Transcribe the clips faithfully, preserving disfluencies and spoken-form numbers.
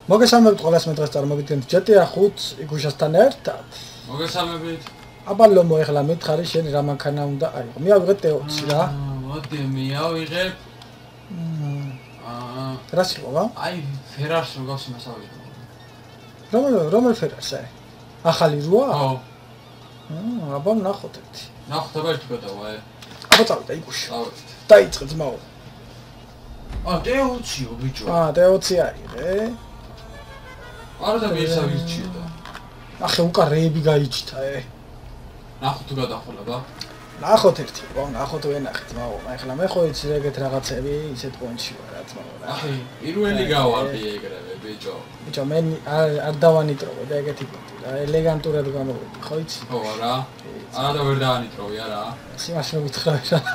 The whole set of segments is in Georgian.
მოგესალმებით ყველას მე დღეს წარმოგიდგენთ ჯეტ ხუთს იგუშასთან ერთად. მოგესალმებით. აბა ლომო ეხლა მითხარი შენ რა მანქანა უნდა აიღო. მე ავიღე ტე ოცი რა. მოდი მე ავიღებ. აა რა შეიძლება? აი ფერარს რო გავს იმას ავიღე. რომელ რომელ ფერარსა? ახალი როა? ხო. აა აბა ნახოთ ერთი. ნახოთ აბა ერთი გადავა. აბა წავიდა იგუში. წავიდეთ. დაიწყე ძმაო. აა ტე ოციო ბიჭო. აა ტე ოცი აიღე. არა და მისა ვირჩიე და. ახე უკან რეები გაიჩთა ე. ნახოთ თუ გადახოლა. ნახოთ ერთი, ხო, ნახოთ ვენახეთ, ძმაო. ეხლა მე ხო იცი ეგეთ რაღაცები, ისეთ პონჩი ვარ რა, ძმაო რა. ახი, პირველი გავარდი ეგრევე, ბიჭო. ბიჭო, მე არ დავანიტროვე და ეგეთი პონჩი რა, ელეგანტურად გამოვიდი, ხო იცი? ხო რა. არა და ვერ დაანიტროვი არა. სიმაშო მითხრა რა.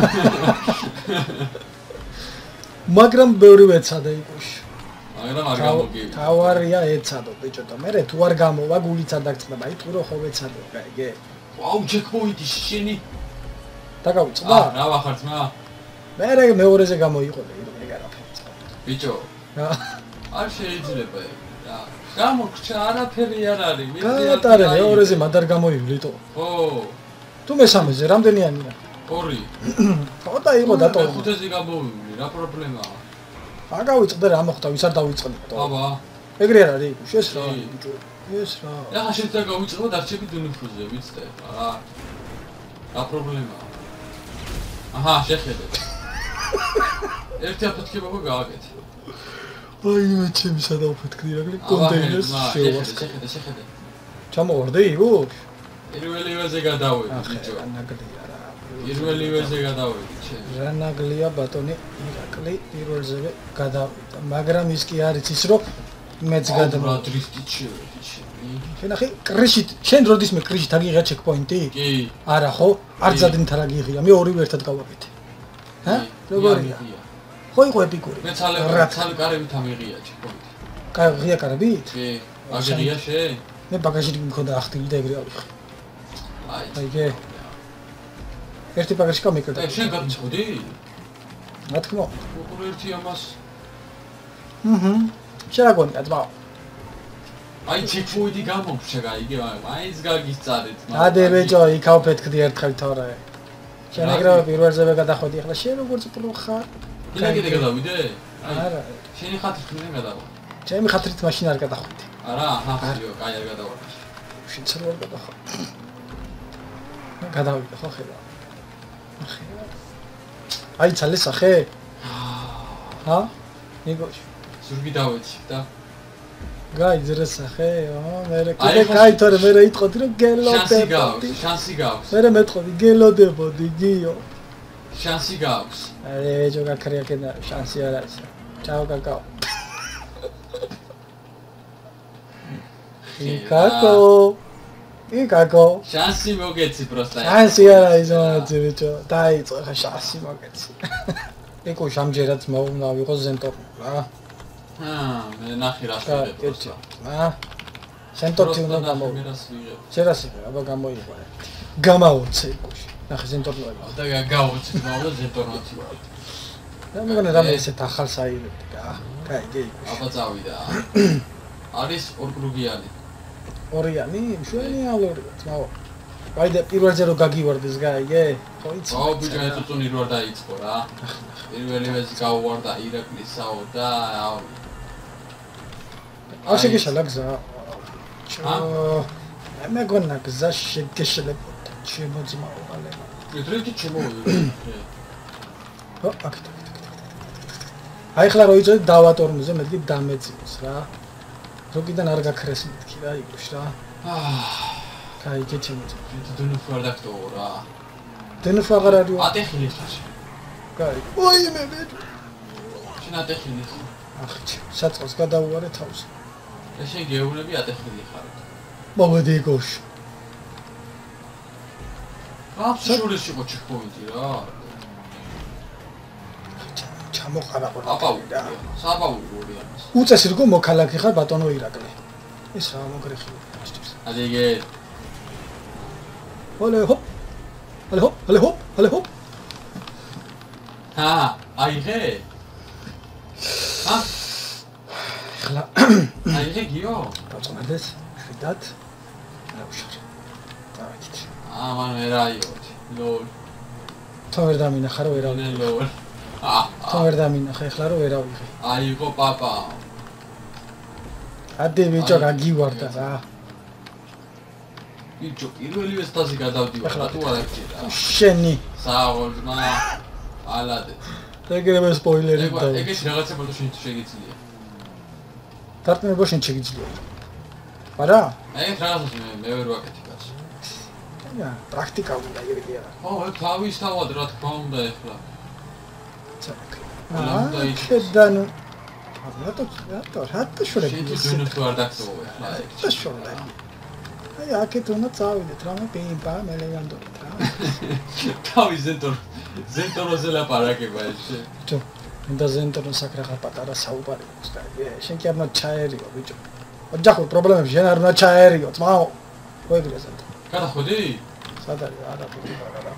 მაგრამ ბევრი ვეცადა იკუში. მაგრამ არ გამოგივიდა. თავარია ეცადო ბიჭო და მე თუ არ გამოვა გულიც არ დაგწდება, აი თუ რო ხო ვეცადო, გაიგე? აუ ჩეკპოინტი შენი. დაგავიწყდა? აა რა ვახარ ძმა? მე რა მეორეზე გამოიყოლე ეგ არაფერი. ბიჭო. რა? არ შეიძლება ეგ რა. გამოგჩა არაფერი არ არის. გაატარე მეორეზე მანდ არ გამოივლიტო. ხო. თუ მესამეზე რამდენიანია? ორი. ხო და იყო დატოვე. ხუთეზე გამოვივლი, რა პრობლემაა? აგავიწყდა რა მოხდა, ვის არ დავიწყდით. აბა. ეგრე არ არის, შეს რა ბიჭო. ეს რა. რა შეიძლება გავიწყო დარჩები დუნიფუზე, ვიცით რა. რა პრობლემაა? აჰა, შეხედე. ერთი აფეთქება ხო გააკეთე. აი მე ჩემი სადა აფეთქდი რა გლი კონტეინერს შევასხე. შეხედე, შეხედე. ჩამოვარდი იგო? პირველი ვეზე გადავედი, ბიჭო. ნაგლია რა. პირველი ვეზე გადავედი, ჩემ. რა ნაგლია ბატონი ირაკლი პირველზე გადავიდა, მაგრამ ის კი არის ის რომ მეც გადავა დრიფტით შევედი ჩემი. შენ ახი კრიშით, შენ როდის მე კრიშით აგიღია ჩეკპოინტი? კი. არა ხო? არ ძადნით არ აგიღია, მე ორივე ერთად გავაკეთე. ჰა? როგორია? ხო იყო ეპიკური. მე ცალე ცალე კარებით ამიღია ჩეკპოინტი. კაი ღია კარებით? კი. აგიღია შენ? მე ბაგაჟი მქონდა ახტილი და ეგრე ავიხე. აი. აიგე. ერთი ბაგაჟი გამიკრდა. და შენ გაგწოდი? რა თქმა უნდა. უყურ ერთი ამას. აჰა. შეგონდა ძმა. აი ჩეკპოინტი გამოგჩა გაიგე, მაინც გაგისწარეთ. ადე ბეჭო, იქაო ფეთქდი ერთხელ თორე. შენ ეგრევე პირველზე გადახვედი, ახლა შენ როგორც პრო ხარ? კიდე გადავიდე? არა. შენი ხათრით მე გადავა. ჩემი ხათრით მაშინ არ გადახვედი. არა, აჰა, კაი არ გადავა. შენ ცალ არ გადახარ. გადავიდა ხო ხედა. ახე. აი ცალე სახე? ჰა? ნიგოში. ზურგი დავეცი და გაიძრე სახე, აა მე კიდე კაი თორე მე იტყოდი რომ გელოდებოდი. შანსი გაქვს, შანსი გაქვს. მე მეტყოდი გელოდებოდი გიო. შანსი გაქვს. არე ეჯო გაქრია კიდე შანსი არ არის. ჩაო კაკაო. იკაკო. იკაკო. შანსი მოგეცი პროსტა. შანსი არ არის მოძი ბიჭო. დაიწყო ხა შანსი მოგეცი. ეკო შამჯერაც მოვავიღო ზენტორ რა. აა, მე ნახე რა შეიძლება პროსტა. აა. ზენტორი უნდა გამოვიდე. მე რას ვიღებ? შერასი, აბა გამოიყო. გამაოცე ეკოში. ნახე ზენტორი ვარ. და გავუცი მაუდა ზენტოროთი ვარ. და მეგონა რამე ესეთ ახალს აიღებდი რა. კაი, გეიკო. აბა წავიდა. არის ორკრუგიანი. ორიანი, მშვენი ალორია, თმაო. აი და პირველზე რო გაგივარდეს გაიგე? ხო იცი? აუ ბიჭო, ეს უწუნი რო არ დაიწყო რა. პირველი ვეზი გავუვარდა ირაკლისაო და აუ. არ შეგეშალა გზა. ჩო. მეგონა გზა შეგეშლებოდა. შემოძმაო ალემა. მეტრეთი შემოვიდა. ხო, აკეთ. აი ხლა რო იწოდე დავატორმოზე, მეთქი დამეწიოს რა. როკიდან არ გაქრეს მეთქი რა იგუშ რა. აა, კაი გეჩემოწ. დუნუფ არ დაქტო რა. დენფ აღარ არის. ატეხილი ხარ. კაი. ოი მე მე. შენ ატეხილი ხარ. ახჩი, საწყოს გადაუვარე თავს. შენ გეუბნები ატეხილი ხარ. მოვედი იგუშ. აბსოლუტურად იყო ჩეკპოინტი რა. ჩამოყარა ყო. აპაუ რა. საბაუ როა. უწესი როგორ მოქალაქე ხარ ბატონო ირაკლი. ეს რა მოგრეხილი. ადიგე. ოლე ჰოპ. ოლე ჰოპ, ოლე ჰოპ, ოლე ჰოპ. ჰა, აიღე. ჰა? ეხლა აი ეს გიო? დავწყნადეს, ხედავთ. აუშარ. დავით. აა მან ვერ აიოთ. ლოლ. თო ვერ დამინახა რომ ვერ ავიღე. ლოლ. აა თო ვერ დამინახა ეხლა რომ ვერ ავიღე. აიღო პაპა. ადე ბიჭო გაგივარდა რა. ბიჭო პირველივე სტაზი გადავდივარ რა თუ არ აღჭირდა. შენი. სააღორძმა. ალადე. ეგრევე სპოილერი და. ეგეც რაღაცა ბოლოს შენ შეგიძლია. დარტყმება შენ შეგიძლია. არა? აი ეს რაღაცა მე მე ვერ ვაკეთე კაცო. რა, პრაქტიკა უნდა იგივე რა. ო, თავის თავად რა თქმა უნდა ეხლა. აა, შედანო. რატო, რატო, რატო შორები? შენ ძუნო თუ არ დაგწოვე ეხლა ეგ. რა შორები? აი, აქეთ უნდა წავიდეთ, რამე პიმპა, ელეგანტურად რა. თავის ზენტორ, ზენტოროზე ლაპარაკება ეს. ბიჭო, მინდა ზენტორო საკრახა პატარა საუბარი აქვს, კაი. შენ კი არ უნდა ჩაერიო, ბიჭო. ოჯახურ პრობლემებში შენ არ უნდა ჩაერიო, ძმაო. მოიგრე ზენტორო. გადახვედი? სად არის? არა, არა.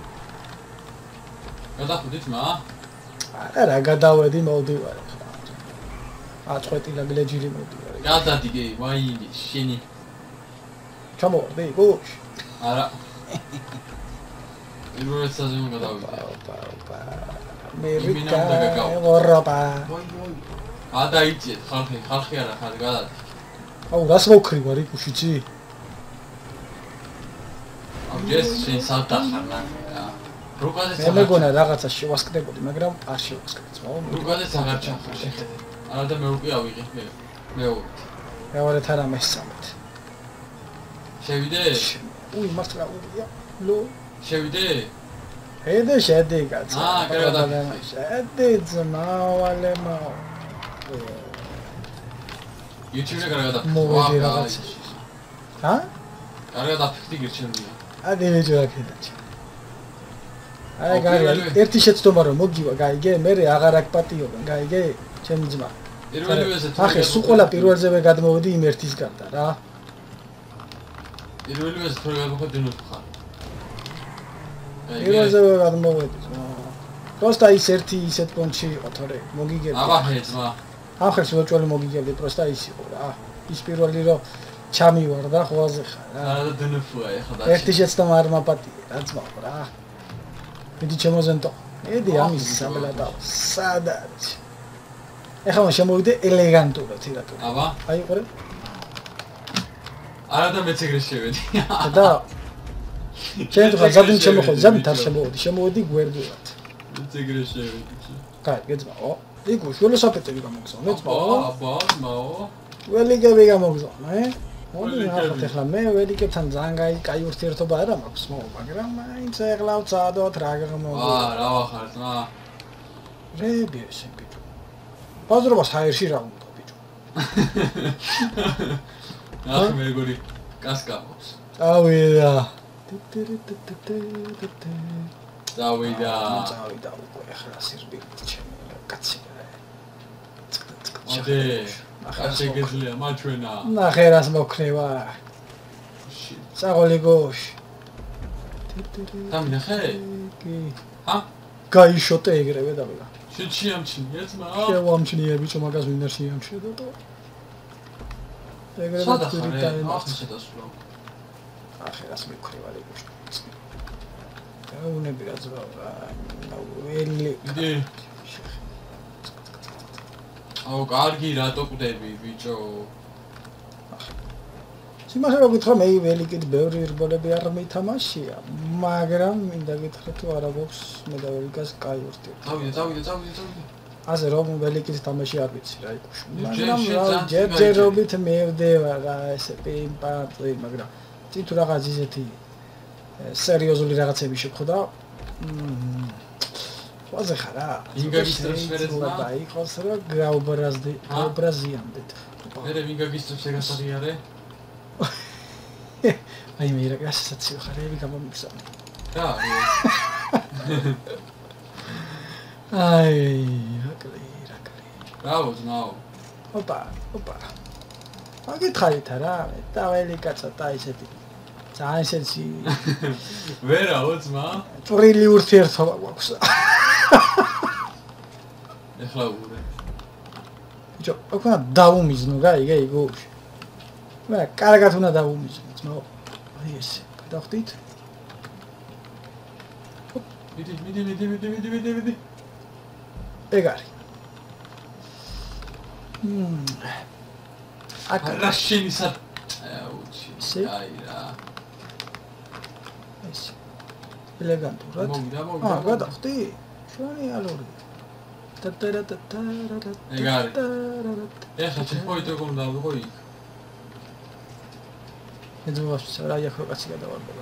გადახვედი ძმა? არა, რა გადავედი, მოვდივარ ახლა. აწყვეტილა გლეჯილი მოვდივარ. გადადიგე, ვაინი, შენი. ჩამოვარდი, გუშ. არა. პირველად საზემო გადავიდე. ოპა, ოპა. ამერიკა, ევროპა. ვაი, ვაი. გადაიწიეთ, ხალხი, ხალხი არა, ხალხი გადადი. აუ, რას მოვქრივარ იქ უშიცი? აუ, ეს შენ სადახარნა. რუკაზეც მე მეგონა რაღაცა შევასკდებოდი, მაგრამ არ შევასკდეთ, მოუ. რუკაზეც აღარ ჩახარ, შეხედე. არა და მე უკვე ავიღე, მე. მეორე. მეორე თარა მესამეთ. შევიდე? უი, მართლა უია. ლო. შევიდე? ედე შედი კაცო. აა, კარგად დაგიხდი. შედი ძმავალე მაო. YouTube-ზე კარგად დაფიქრდი. მოვედი რაღაცა. ჰა? კარგად დაფიქრდი გირჩენია. ადი ვიჯო აქედაჩი. აი გაიგე, ერთი შეცდომა რომ მოგივა, გაიგე, მე აღარ აქ პატიობენ, გაიგე, ჩემი ძმა. პირველივეზე თუ ახე, სულ ყველა პირველზევე გადმოვედი იმ ერთის გარდა რა. პირველივეზე თუ გადმოვედი ნუ ხარ. პირველზევე გადმოვედი. პროსტა ის ერთი ისეთ პონჩი იყო თორე, მოგიგებდი. აბაჰე ძმა. ახერს ვაჭველი მოგიგებდი, პროსტა ის იყო რა. ის პირველი რომ ჩამივარდა ხვაზე ხარ რა. არა და დნფ-ა ეხლა და. ერთი შეცდომა არ მაპატიე, რა ძმა რა. მიდი ჩემოზენტო. ედი ამის საბლატა. სად არის? ეხლა მაშ შემოვიდე ელეგანტურად ირატო. აბა. აი ყურე. არა და მეც ეგრე შევედი. და ჩვენ თუ ზადინ შემოხო, ზადინ თარ შემოვედი, შემოვედი გვერდულად. მეც ეგრე შევედი. კაი, გეძმაო. იქ ველოსიპედები გამოგზავნე, ძმაო. აბა, ძმაო. ველიგები გამოგზავნე. მოდი ახლა ეხლა მე ველიგებთან ძალიან კაი, კაი ურთიერთობა არა მაქვს, მო, მაგრამ მაინც ეხლა ვწადოთ რა გამოგზავნე. აა, რა ვახარ ძმა? რები ეს ბიჭო. ბაზრობას ჰაერში რა უნდა ბიჭო. ახ მე გორი კასკამოს. წავიდა. წავიდა. წავიდა უკვე ახლა სირბილით ჩემი კაცი. ოდე. ახლა შეგეძლია მაჩვენა. ნახე რას მოქნევა. წაღოლი გოშ. დამინახე? კი. ჰა? გაიშოტე ეგრევე დავიდა. შენ შეამჩნია ძმა? შევამჩნიე ბიჭო მაგას ვინ არ შეამჩნია და ეგრევე სადახარ? ახლა შედასვლა. ახე რას მეკრივარ ეგუშ. დაუნები რა ძმა რა. ველი. იდე. აუ, კარგი რატო კვდები ბიჭო? სიმართლე რომ გითხრა მე ველიკით ბევრი რბოლები არ მითამაშია, მაგრამ მინდა გითხრა თუ არა გვაქვს მე და ველიკას კაი ურთიერთობა. წავიდე, წავიდე, წავიდე, წავიდე. ასე რომ ველიკით თამაში არ ვიცი რა იქუში. ჯერ- მაგრამ შენ რა ძალიან ჯერჯერობით მევდევა რა ესე პიმპარტი, მაგრამ წინ თუ რაღაც ისეთი სერიოზული რაღაცები შეხვდა. ხვაზე ხარა. ვინ გაგისტრებს მერე ძმა? და იყოს რომ გაუბრაზდი, გაუბრაზიანდეთ. მერე ვინ გაგისტრებს ეგ ასაღიარე? აი მე რა გასაცი ხარები გამომიგზავნე. რა? აი, რაკლი, რაკლი. ბრავო ძმაო. ოპა, ოპა. აგითხარით რა, მე დაველი კაცა და ისეთი. ძალიან ისეთი ვერაო ძმა? წვრილი ურთიერთობა გვაქვს. ეხლა ურე. ბიჭო, აქ უნდა დავუმიზნო, გაიგე, გუშ. მე კარგად უნდა დავუმიზნო, ძმაო. აი ესე, გადავხდით. მიდი, მიდი, მიდი, მიდი, მიდი, მიდი, მიდი. ეგ არის. მმ. აქ რა შენი სად აუჩი. ესე? აი რა. ესე. ელეგანტურად. მოვიდა, მოვიდა. აა, გადავხდი? შენი ალორი. ტატარატატარატა. ეგ არის. ეხლა ჩექპოინტი როგორ დავიღო იქ. ეძმოს რა იქ კაცი გადავარდება.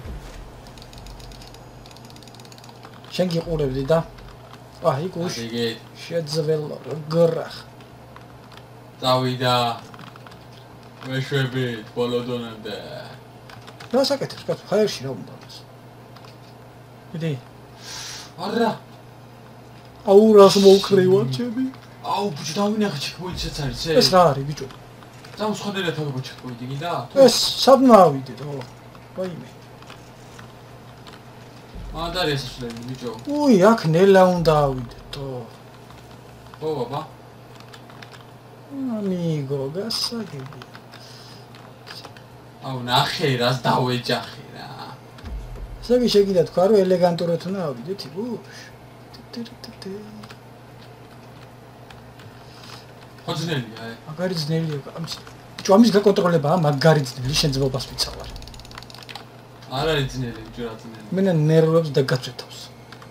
შენ გიყურებდი და აი გუშ ეგე შეძველო გრახ. წავიდა. მეშვებით ბოლო დონემდე. რა საკეთებს კაცო, ხაერში რა უნდა ეს? მიდი. არა. აუ რას მოვკრივა ჩემი? აუ ბიჭო დავინახე ჩექპოინტიც არის ეს. ეს რა არის ბიჭო? წამსხოდერა თავი ჩექპოინტი გინდა? ეს სადმა ავიდეთ, ო. ვაიმე. მანდარი ესაშლები ბიჭო. უი, აქ ნელა უნდა ავიდეთო. ხო ბაბა. ამიგო, გასაგები. აუ ნახე რას დავეჯახე რა. ესე შეგიდა თქვა რომ ელეგანტურად უნდა ავიდეთ, იგუშ. ხოძნელია ე. მაგარი ძნელია ამის. ბიჭო, ამის გაკონტროლებაა, მაგარი ძნელი შენ ძმობას ვიცავარ. არ არის ძნელი ბიჭო რა ძნელი. მენა ნერვებს დაგაწვეთავს.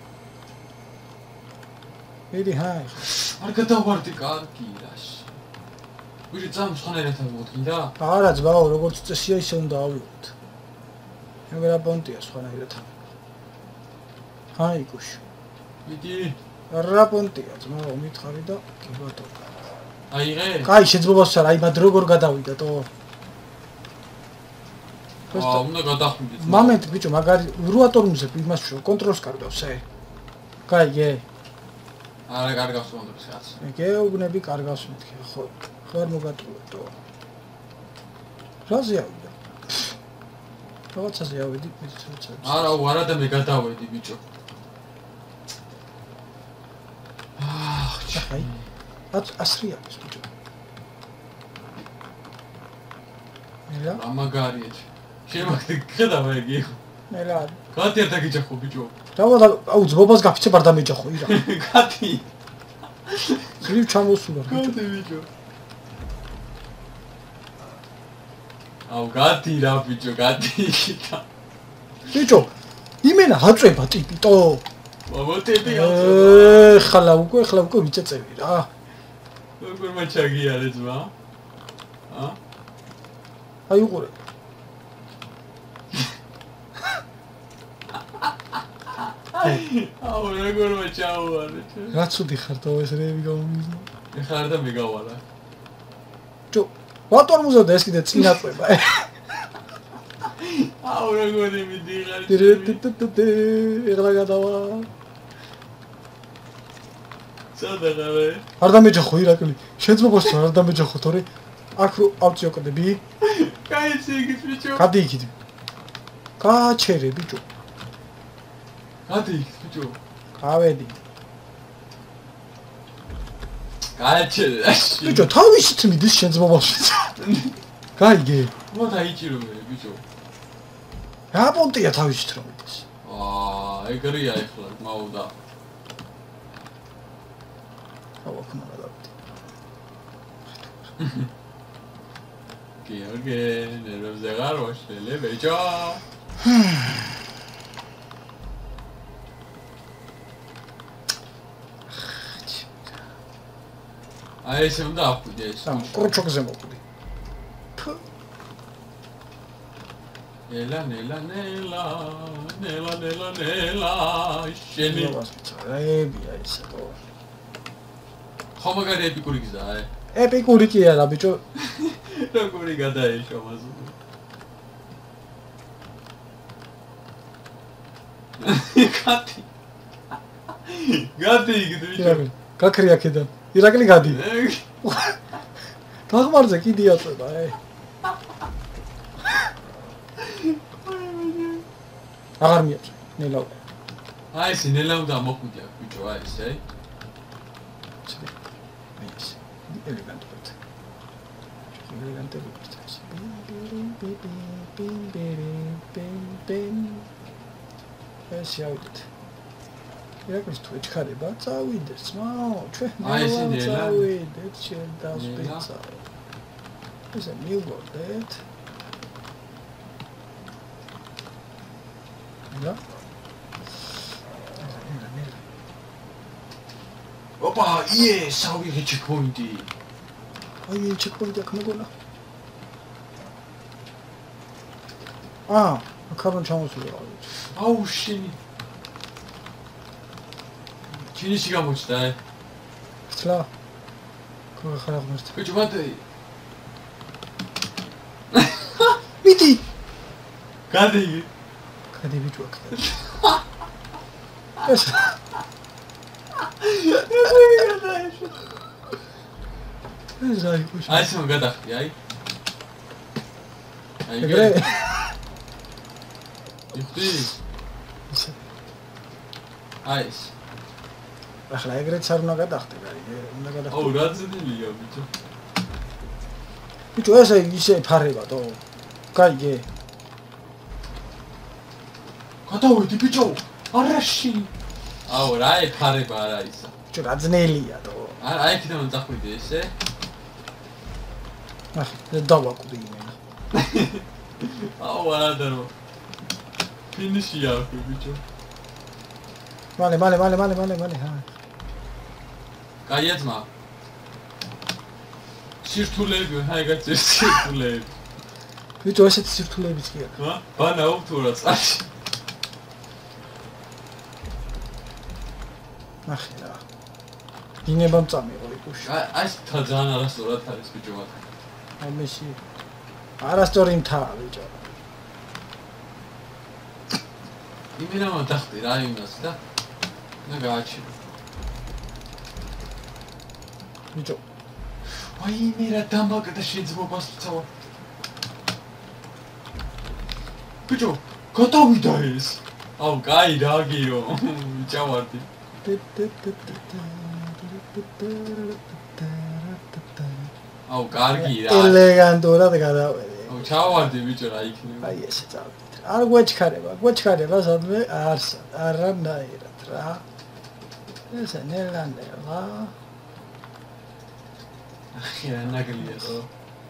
მიდი ჰაი. არ გადავარდი კარგი რაში. ბიჭო წამსხოდერა თავი გინდა? არა ძმაო, როგორც წესია ისე უნდა ავიღოთ. ეგრა პონტია სხვანაირად. ჰაი გუშ. მიდი. რა პონტია ძმაო, მითხარი და კი ბატონო. აიღე? კაი, შეძმობას არა, აი მად როგორ გადავიდათო? აა, უნდა გადახვიდე. მომენტ ბიჭო, მაგარი რუატორმზე იმას შო კონტროლს კარგავს ე. კაიგე. არა, კარგავს კონტროლს კაც. გეუბნები კარგავს მეთქე, ხო. ხარ მოგატყუებდო. რაზე ავიდა? რაღაცაზე ავიდი, მიცოცა. არა, არა და მე გადავედი ბიჭო. აх, ჩახაი. ათ ასრია ეს ბიჭო. ნელა? რა მაგარია. შემახდი ხედავ ეგი. ნელა. კატი არ დაგიჯახო ბიჭო. დავა აუ ძბობას გაფიცებ არ დამეჯახო ირა. კატი. ძრივ ჩამოსულა ბიჭო. კატი ბიჭო. აუ კატი რა ბიჭო, კატი იქა. ბიჭო, იმენა აწובה ტიპიტო. მომოტები ე ხალა უკვე ხალა უკვე მიწეწევი რა. როგორ მაჩაგიარე ძმა? ა? აი უყურე. აუ როგორ მაჩაუარე. რა ცუდი ხარ თო ეს რეები გამომიზნო. ეხარ და მიგავალა. ჯო, ვატორმუზა და ეს კიდე წინა წובה. აუ როგორი მიდიღარ. ტირეტიტიტე ეგრა გადავა. სადაღავე. არ დამეჯახო ირაკლი. შეძმობას არ დამეჯახო თორე აქ რო ავწიოკდები. კაიცი იგიც ბიჭო. გადი იქით. გაჩერე ბიჭო. გადი იქით ბიჭო. გავედი. გაჩერე. ბიჭო, თავისით მიდის შეძმობას. გაიგე. მოთაიჭირო მე ბიჭო. რა პონტია თავისით რომ მიდის. აა, ეგრეა ეხლა, მაუდა. აუ აქ უნდა დავიდე. გიორგე, ნერვებზე აღარ ვაშლე ბიჭო. აი ესე უნდა ახვიდე ეს. ამ კროჩოქზე მოკვდი. ნელა ნელა ნელა ნელა ნელა ნელა შენი რეებია ისო. ხო მაგარი ეპიკური გზაა ე. ეპიკური კი არა ბიჭო. როგორი გადაეშვა მასო. კატი. გადი იგი ბიჭო. გაქრი აქედან. ირაკლი გადი. დაღმარზე კიდე აწובה ე. აღარ მიაწვე. ნელა. აი ეს ნელა უნდა მოხვიდე აქ ბიჭო, აი ეს აი. აი ეს. ელეგანტურად. ელეგანტურად ეს. ეს ავიდეთ. ირაკლის თუ ეჩქარება, წავიდეთ, მაო, ჩვენ მე წავიდეთ, შენ დავსპეცა. ესე მივგორდეთ. და ოპა, იეს, ავიღე ჩეკპოინტი. აი, ჩეკპოინტი აქ მეგონა. აა, აქარონ ჩამოსული რა. აუ, შენი. ჩინიში გამოჩნდა, აი. ხლა. კოგა ხარ აღმერთ. ბიჭო, მათე. მიდი. გადი. გადი ბიჭო აქ. ეს ეს აი კუშ. აი სულ გადახდი, აი. აი გრე. იხდი. აის. ახლა ეგრეც არ უნდა გადახდე, აი, უნდა გადახდე. აუ, რა ძნელია, ბიჭო. ბიჭო, ესე ისე ფარებადო. გაიგე. გადავედი, ბიჭო. არაში. აუ, რა ეხარება არა ისა. ბიჭო, რა ძნელია თო. არა, აი კიდევ მოძახვიდე ესე. ახ, დავაკვდი იმენა. აუ, არა დარო. ფინიშია აქ, ბიჭო. მალე, მალე, მალე, მალე, მალე, მალე, ჰა. კაია ძმა. სირთულეები, აი გაწერ სირთულეები. ბიჭო, ესეთი სირთულეებიც კი აქვს. ჰა? ბანა უთურა წაში. ნახე რა. დინება მწამიღო იკუში. აი, აი თა ძალიან არასწორად არის ბიჭო მათ. აი მეში. არასწორი მთა ბიჭო. იმენა მომდახტი რა იმას და და გააჩინე. ბიჭო. აი მე რა დამაგდა შეძმობას წავა. ბიჭო, გადავიდა ეს. აუ, კაი რა გიო. ჩავარდი. აუ, კარგი რა. ელეგანტურად გადავედი. აუ, ჩავარდი ბიჭო რა იქნება. აი ესე წავიდეთ. არ გვეჩქარება, გვეჩქარება სადმე არს არანაირად რა. ესე ნელანელა. ახი რა ნაგლია ხო?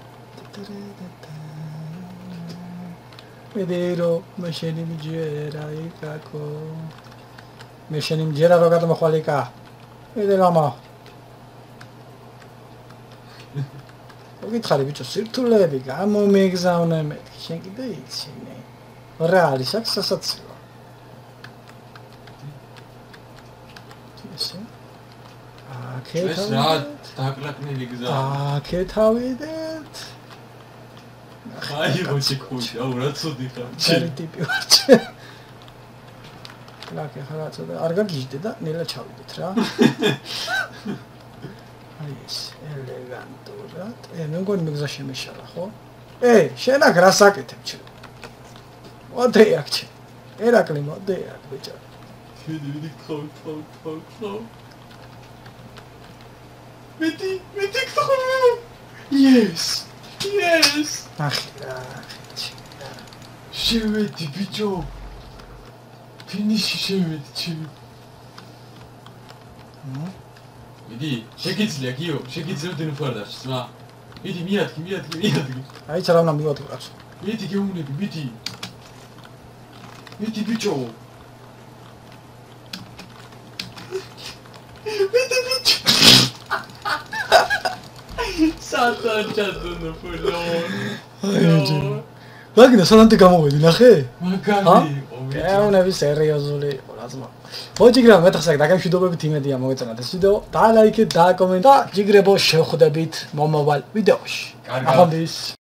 მედერო მაშენი მიჯერა იკაკო. მაშენი მიჯერა რა გადმოხვალიკა. მედელამა. მოგითხარი ბიჭო, სირთულეები გამომეგზავნე მეთქი, შენ კიდე იცინე. რა არის აქ სასაცილო? ესე? აა, ქეთავ. ეს რა დაკლაკნილი გზა. აა, ქეთავიდეთ. აი, მოჩი კუჩი, აუ რა ცუდი ხარ. ჩერი ტიპი ვარ. ლაკე ხარ ცუდა, არ გაგიჟდე და ნელა ჩავიდეთ რა. აი ეს ელეგანტურად. ე, მე მგონი მეგზა შემეშალა, ხო? ე, შენ აქ რას აკეთებ ჩე? მოდი აქ ჩე. ერაკლი მოდი აქ ბიჭო. მიდი, მიდი, ხავ, ხავ, ხავ, ხავ. მიდი, მიდი, ხავ. Yes. Yes. ახი რა, ჩე. შევედი ბიჭო. ფინიში შევედი ჩე. ნუ მიდი, შეგიძლია გიო, შეგიძლია დენფარდაში, ძმა. მიდი, მიადგი, მიადგი, მიადგი. აი ცა რა უნდა მივადგი კაცო. მიდი, გეუნები, მიდი. მიდი ბიჭო. მიდი ბიჭო. სათანადო ფულო. აი, მაგინა სანანტე გამოვედი, ნახე? მაგარი. გეუნები სერიოზული, რაზმა. ხო ჯიგრებო, მეთქე დაგემშვიდობებით იმედია მოგეწონათ ეს ვიდეო. და ლაიქეთ და კომენტა, ჯიგრებო შევხვდებით მომავალ ვიდეოში. კარგად.